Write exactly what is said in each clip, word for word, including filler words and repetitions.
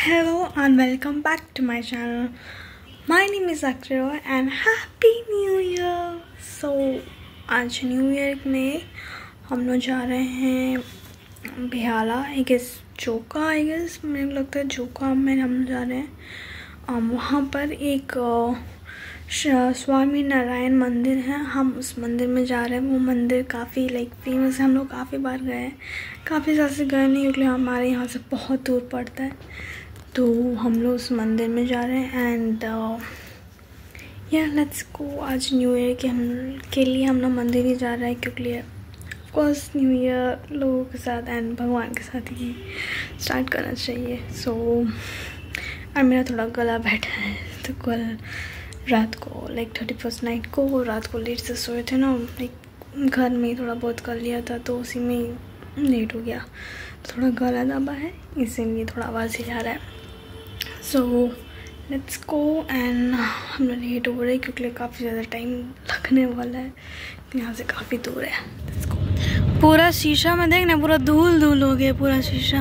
Hello and welcome back to my channel. My name is Akshara and Happy New Year. So आज new year में हम लोग जा रहे हैं बिहाला, I guess Joka, I guess मेरे को लगता है जोका में हम लोग जा रहे हैं। um, वहाँ पर एक स्वामी नारायण मंदिर है, हम उस मंदिर में जा रहे हैं। वो मंदिर काफ़ी लाइक फेमस है, हम लोग काफ़ी बार गए हैं, काफ़ी साल से गए नहीं क्योंकि हमारे यहाँ से बहुत दूर पड़ता है। तो हम लोग उस मंदिर में जा रहे हैं एंड या लेट्स गो। आज न्यू ईयर के हम के लिए हम लोग मंदिर ही जा रहे हैं क्योंकि ऑफकोर्स न्यू ईयर लोगों के साथ एंड भगवान के साथ ही स्टार्ट करना चाहिए। सो so, और मेरा थोड़ा गला बैठा है, तो कल रात को लाइक थर्टी फर्स्ट नाइट को रात को लेट से सोए थे ना, लाइक घर में ही थोड़ा बहुत कर लिया था, तो उसी में ही लेट हो गया। थोड़ा गला दबा है इसीलिए थोड़ा आवाज़ ही जा रहा है। सो लेट्स गो एंड हम लोग लेट हो रहे हैं क्योंकि काफ़ी ज़्यादा टाइम लगने वाला है, यहाँ से काफ़ी दूर है। Let's go. पूरा शीशा में देखना, पूरा धूल धूल हो गया, पूरा शीशा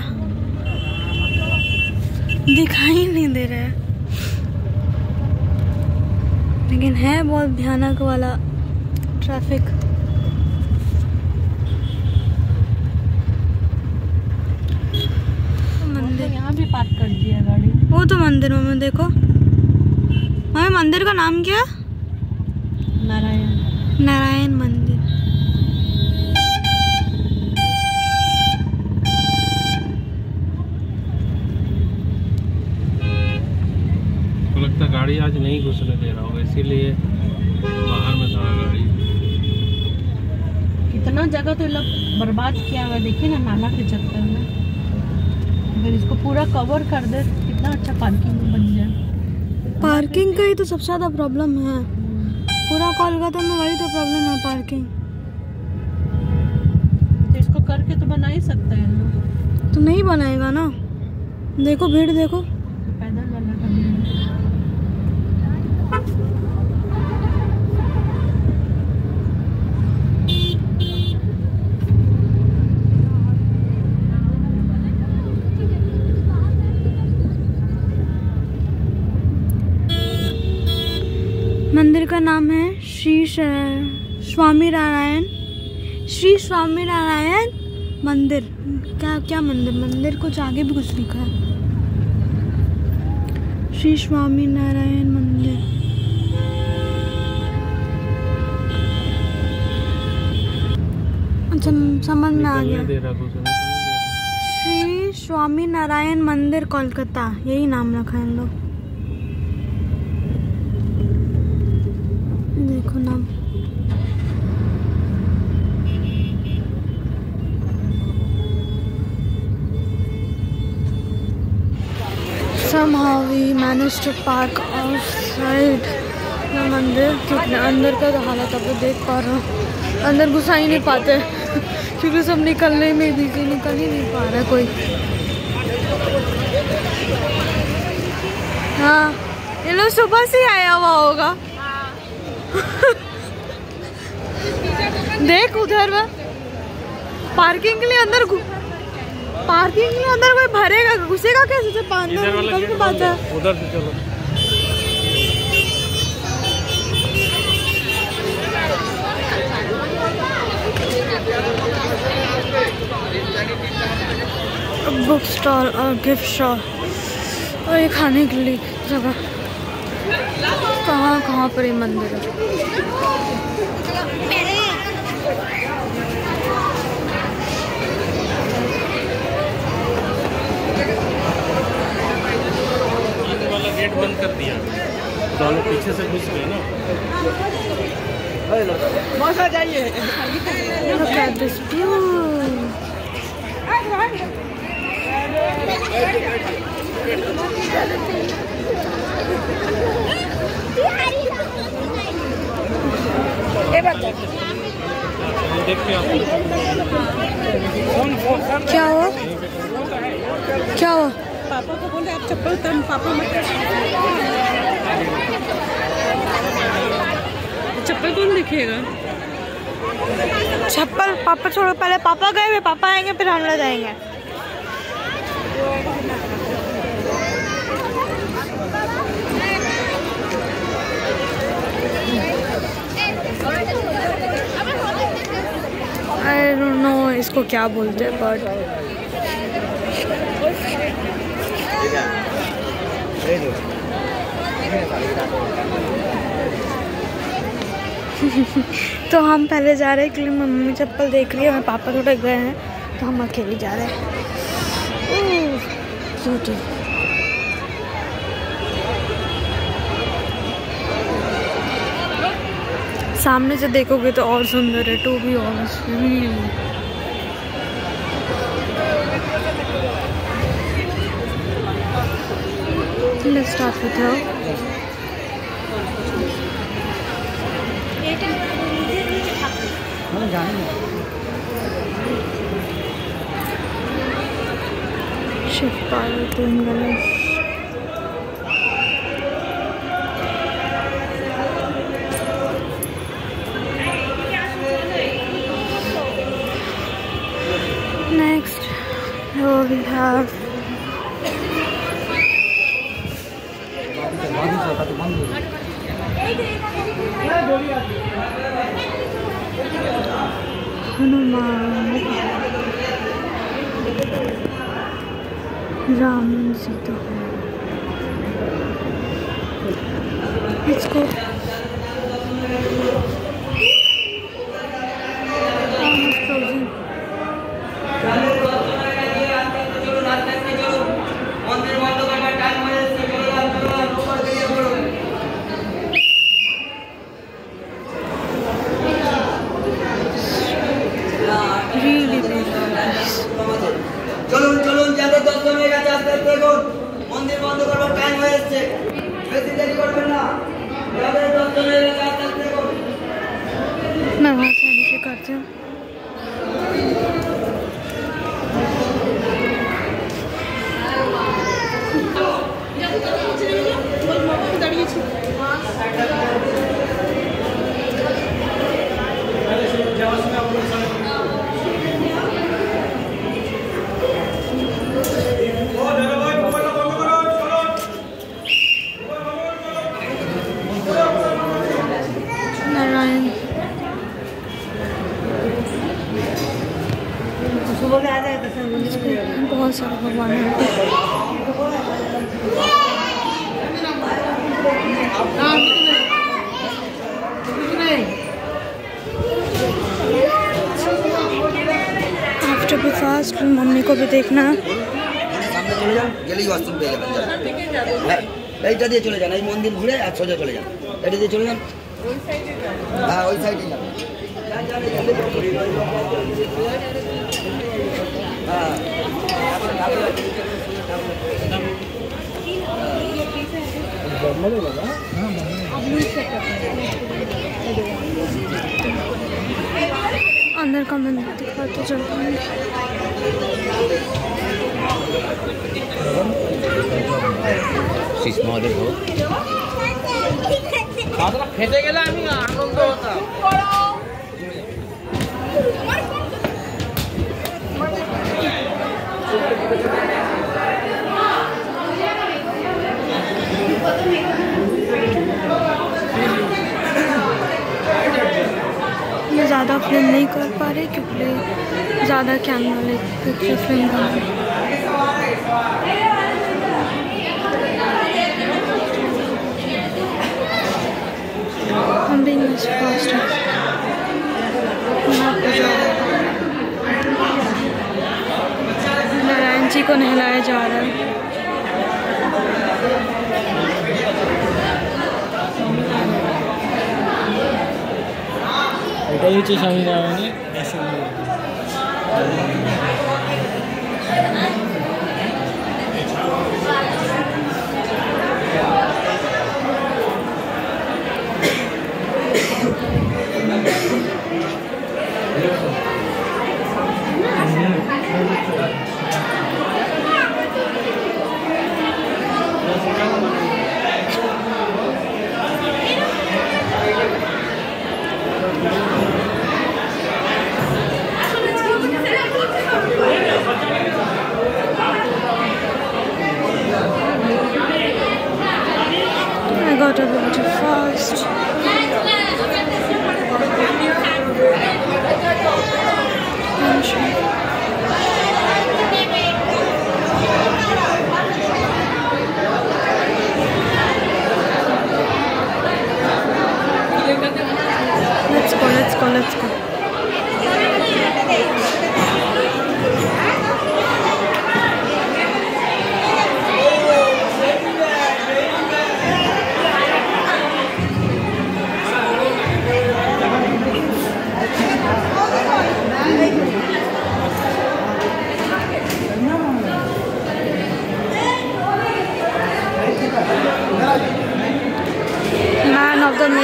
दिखाई नहीं दे रहा है, लेकिन है बहुत भयानक वाला ट्रैफिक। मंदिर यहाँ भी पार्क कर दिया गाड़ी। वो तो मंदिर में देखो, हमें मंदिर का नाम क्या? नारायण नारायण मंदिर। तो लगता गाड़ी आज नहीं घुसने दे रहा होगा, इसीलिए बाहर में था गाड़ी। कितना जगह तो लोग बर्बाद किया हुआ, देखिए ना नाला के चक्कर में। अगर इसको पूरा कवर कर दे कितना अच्छा पार्किंग बन जाए। पार्किंग का ही तो सबसे ज़्यादा प्रॉब्लम है, पूरा कोलकाता में वही तो प्रॉब्लम है, पार्किंग। तो इसको करके तो बना ही सकता है लोग, तो नहीं बनाएगा ना। देखो भीड़ देखो, पैदल वाला का भीड़। मंदिर का नाम है श्री स्वामी नारायण, श्री स्वामी नारायण मंदिर। क्या क्या मंदिर मंदिर कुछ आगे भी कुछ लिखा है, श्री स्वामी नारायण मंदिर। अच्छा समझ में आ गया, श्री स्वामी नारायण मंदिर कोलकाता, यही नाम रखा है इन लोग। देखो नाम। Somehow we managed to park outside the मंदिर, क्योंकि अंदर का तो हालत आप देख पा रहे हो, अंदर घुसा ही नहीं पाते क्योंकि सब निकलने में बिजी, निकल ही नहीं पा रहा है कोई। हाँ ये लोग सुबह से आया हुआ होगा। देख उधर में पार्किंग के लिए अंदर पार्किंग के लिए अंदर कोई भरेगा, घुसेगा कैसे? से अंदर निकल के बात है। उधर से चलो। बुक स्टॉल और गिफ्ट शॉप और ये खाने के लिए जगह। कहाँ कहाँ पर ये मंदिर है? गेट बंद कर दिया, तो लोग पीछे से घुस गए ना। मौसा जाइए। Look at this view. क्या हुआ? क्या हुआ? पापा को बोले आप चप्पल उतार, पापा मत। चप्पल कौन दिखेगा? चप्पल पापा छोड़ो, पहले पापा गए, पापा आएंगे फिर हम लोग जाएंगे। उसको क्या बोलते हैं बट तो हम पहले जा रहे हैं क्योंकि मम्मी चप्पल देख रही है, मेरे पापा थोड़े गए हैं तो हम अकेले जा रहे हैं। सामने से देखोगे तो और सुंदर है, to be honest. Let's start with her. Shiv Parvati and Ganesh. Next, here we have Hanuman, Ram Sita. Let's go. Almost closing. Really beautiful. চলুন চলুন যাদের দর্শন হয়ে গেছে আস্তে আস্তে দেখুন, মন্দির বন্ধ করবার টাইম হয়ে এসছে, বেশি দেরি করবেন না। যাদের দর্শন হয়ে গেছে আস্তে আস্তে দেখুন। मैं वहाँ से नीचे करती हूँ। नारायण बहुत सारे भगवान हैं। आफ्टर द फास्ट मम्मी को भी देखना। সামনে চলে যান, গেলেই ওয়াশরুম পেয়ে যাবেন। হ্যাঁ, এইটা দিয়ে চলে যান, এই মন্দির ঘুরে আর সোজা চলে যান, এটা দিয়ে চলে যান। হ্যাঁ, ওই সাইডে যান। अंदर का मंदिर दिखाते चलते हैं। খেতে গেলে আমি আনন্দ হতাম। मैं ज़्यादा फिल्म नहीं कर पा रही क्योंकि ज़्यादा कैमरा वाले पिक्चर फिल्म कर रही। हम भी फास्ट हैं। नारायण जी को नहलाया जा रहा है। এটাই হচ্ছে স্বামীনারায়ণের আসল। I got a bit too fast. I'm sure.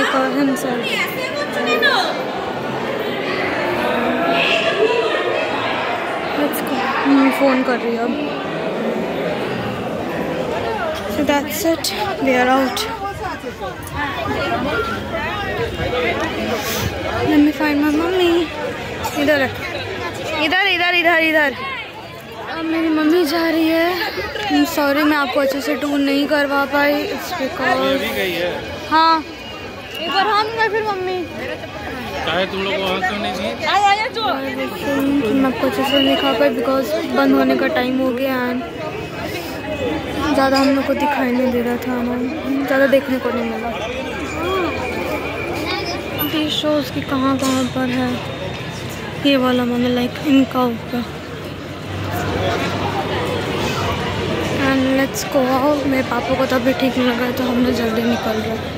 America himself. Let's go. मम्मी फ़ोन कर रही है अब. So that's it. We are out. Let me find my mummy. इधर है. इधर इधर इधर इधर. अब मेरी मम्मी जा रही है. सॉरी मैं आपको अच्छे से टूर नहीं करवा पाई. इट्स बिकॉज हाँ एक बार हम गए फिर मम्मी चाहे तुम लोग वहाँ क्यों नहीं थी? मैं आपको अच्छे से नहीं दिखा पाई बिकॉज बंद होने का टाइम हो गया एंड ज़्यादा हम लोग को दिखाई नहीं दे रहा था ना. ज़्यादा देखने को नहीं मिला. टी शोज़ की कहाँ कहाँ पर है ये वाला मम्मी लाइक इनका ऊपर. And let's go out. मेरे पापा को तभी ठीक नहीं लगा तो हम लोग जल्दी निकल रहे.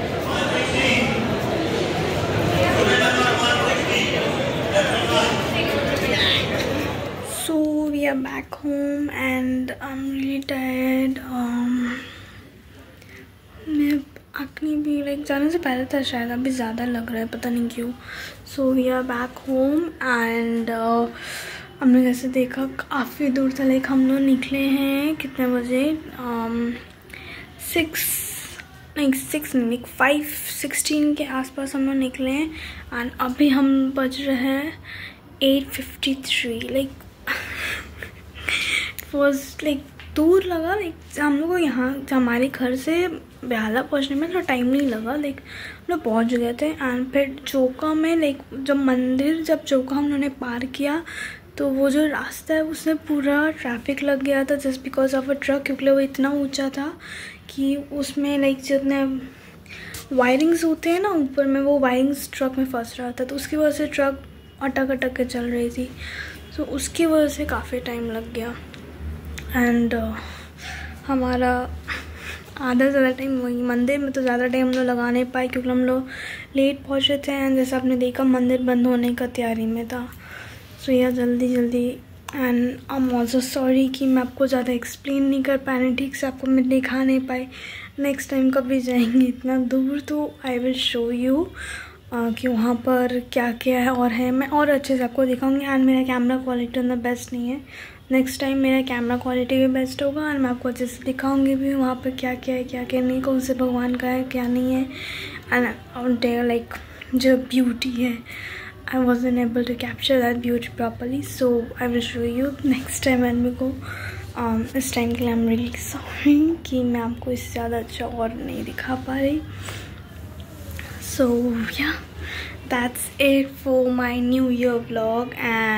So we are back home and I'm really tired. Um, मैं acne भी लाइक जाने से पहले था शायद, अभी ज़्यादा लग रहा है पता नहीं क्यों. So we are back home and uh, हमने जैसे देखा काफ़ी दूर था. लाइक हम लोग निकले हैं कितने बजे सिक्स नहीं सिक्स नहीं लाइक फाइव सिक्सटीन के आसपास हम लोग निकले हैं एंड अभी हम बज रहे हैं eight fifty three. Like was like दूर लगा. लाइक हम लोग को यहाँ हमारे घर से बेहाला पहुँचने में थोड़ा टाइम नहीं लगा. लाइक हम लोग पहुँच गए थे एंड फिर चौका में लाइक जब मंदिर जब चौका हम लोगों ने पार किया तो वो जो रास्ता है उसमें पूरा ट्रैफिक लग गया था just because of a truck. क्योंकि वो इतना ऊंचा था कि उसमें लाइक जितने वायरिंग्स होते हैं ना ऊपर में वो वायरिंग्स ट्रक में फंस रहा था तो उसकी वजह से ट्रक अटक अटक के चल रही थी. तो उसकी वजह से काफ़ी टाइम लग गया एंड uh, हमारा आधा ज़्यादा टाइम वही मंदिर में तो ज़्यादा टाइम हम लोग लगा नहीं पाए क्योंकि हम लोग लेट पहुँचे थे एंड जैसे आपने देखा मंदिर बंद होने का तैयारी में था. सो यह जल्दी जल्दी and I am also sorry कि मैं आपको ज़्यादा एक्सप्लेन नहीं कर पाए ठीक से, आपको मैं दिखा नहीं पाई. नेक्स्ट टाइम कभी जाएंगे इतना दूर तो आई विल शो यू कि वहाँ पर क्या क्या है और है. मैं और अच्छे से आपको दिखाऊंगी एंड मेरा कैमरा क्वालिटी उतना बेस्ट नहीं है. नेक्स्ट टाइम मेरा कैमरा क्वालिटी भी बेस्ट होगा एंड मैं आपको अच्छे से दिखाऊंगी भी वहाँ पर क्या क्या है क्या क्या नहीं, कौन से भगवान का है क्या नहीं है एंड लाइक जो ब्यूटी है. I wasn't able to capture that beauty properly, so I will show you next time. and मेरे को um, इस टाइम के लिए I'm really sorry कि मैं आपको इससे ज़्यादा अच्छा और नहीं दिखा पा रही. So yeah, that's it for my New Year vlog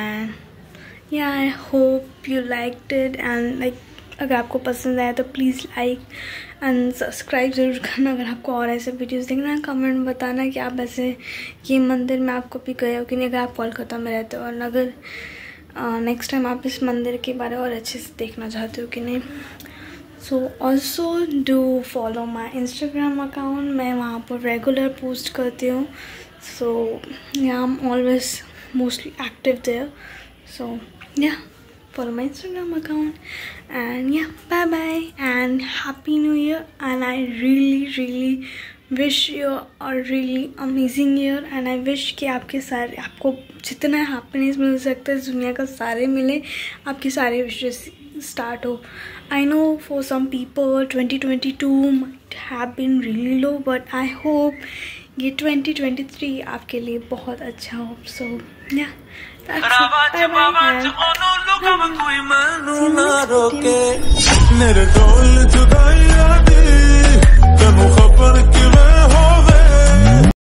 and yeah, I hope you liked it and like अगर आपको पसंद आया तो प्लीज़ लाइक एंड सब्सक्राइब ज़रूर करना. अगर आपको और ऐसे वीडियोस देखना है कमेंट में बताना कि आप ऐसे ये मंदिर में आप कभी गए हो कि नहीं, अगर आप कोलकाता में रहते हो और अगर नेक्स्ट टाइम आप इस मंदिर के बारे में और अच्छे से देखना चाहते हो कि नहीं. So also do follow my Instagram account. मैं वहाँ पर रेगुलर पोस्ट करती हूँ. So yeah I am always mostly active there. So yeah follow my Instagram account and yeah, bye bye and happy new year and I really really wish you a really amazing year and I wish कि आपके सारे आपको जितना happiness मिल सकता है इस दुनिया का सारे मिले, आपके सारे विशेस स्टार्ट हो. I know for some people twenty twenty-two might have been really low but I hope ये twenty twenty-three आपके लिए बहुत अच्छा हो. So yeah, that's it. Bye bye. मेरे डोल जुदा